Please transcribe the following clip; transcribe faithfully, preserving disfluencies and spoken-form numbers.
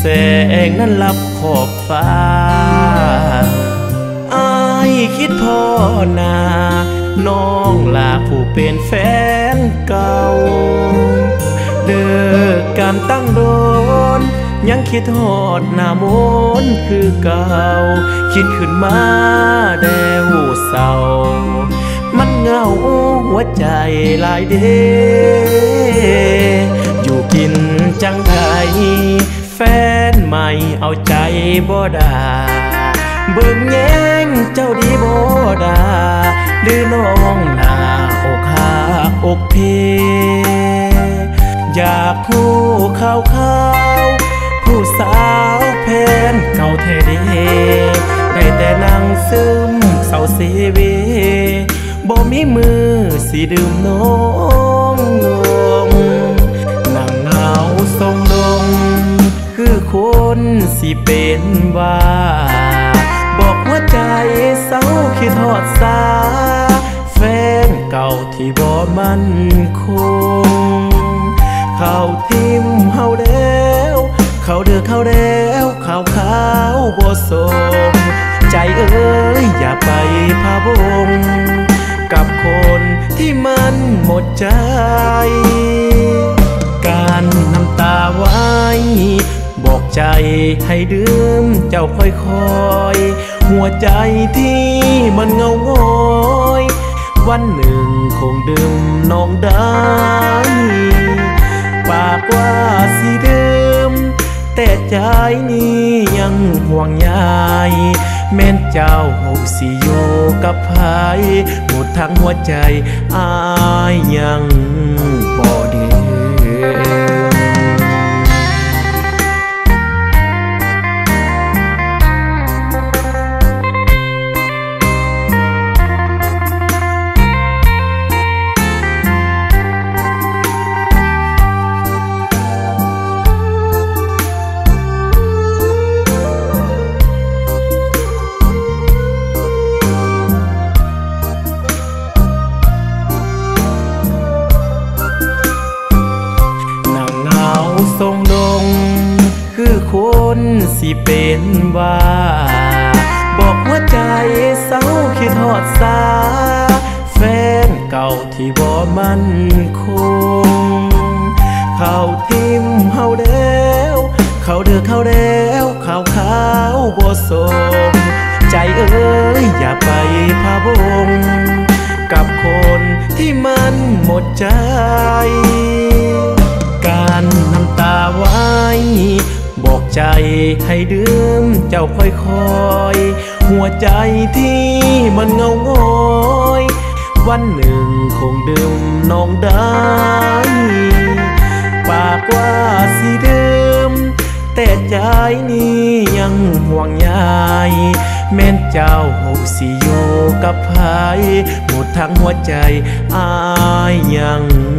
งนั้นลับขอบฟ้าอายคิดพ่อนาน้องลาผู้เป็นแฟนเก่าเลิกการตั้งโดนยังคิดหอดหน้ามนคือเก่าคิดขึ้นมาแดวเศร้ามันเหงาหัวใจลายเดอยู่กินจังไดแฟนใหม่เอาใจบ่ดาเบิ่งแย้งเจ้าดีบ่ดาหรือน้องหน้าอกหักอกเพอยากคู่ข่าวข่าวผู้สาวแฟนเก่าแท้เด้ได้แต่นั่งซึมเศร้าเสเวบ่มีมือสิดื่มน้องลงนั่งเหงาทรงดงคือคนสิเป็นว่าบอกหัวใจเศร้าคิดทอดสาแฟนเก่าที่บ่มั่นคงเขาทิมเฮาแล้วเขาเดือเขาแล้วขาวขาวบ่สมใจเอ้ยอย่าไปพะวงกับคนที่มันหมดใจการน้ำตาไว้บอกใจให้ดื่มเจ้าค่อยๆหัวใจที่มันเงาง้อยวันหนึ่งคงดื่มน้องได้ปากว่าสิดื่มแต่ใจนี้ยังห่วงใยแม้นเจ้าสิอยู่กับไผหมดทั้งหัวใจอายยังบ่ได้ทรงดงคือคนสิเป็นว่าบอกหัวใจเศร้าคิดทอดสาแฟนเก่าที่บ่มั่นคงเขาทิมเฮาแล้วเขาเดือเขาแล้วขาวขาวบ่สมใจเอ้ยอย่าไปพะวงกับคนที่มันหมดใจการน้ำตาไว้บอกใจให้ดื่มเจ้าค่อยๆหัวใจที่มันเงาง้อยวันหนึ่งคงดื่มน้องได้ปากว่าสิดื่มแต่ใจนี้ยังห่วงใยแม้นเจ้าสิอยู่กับไผหมดทั้งหัวใจอายยัง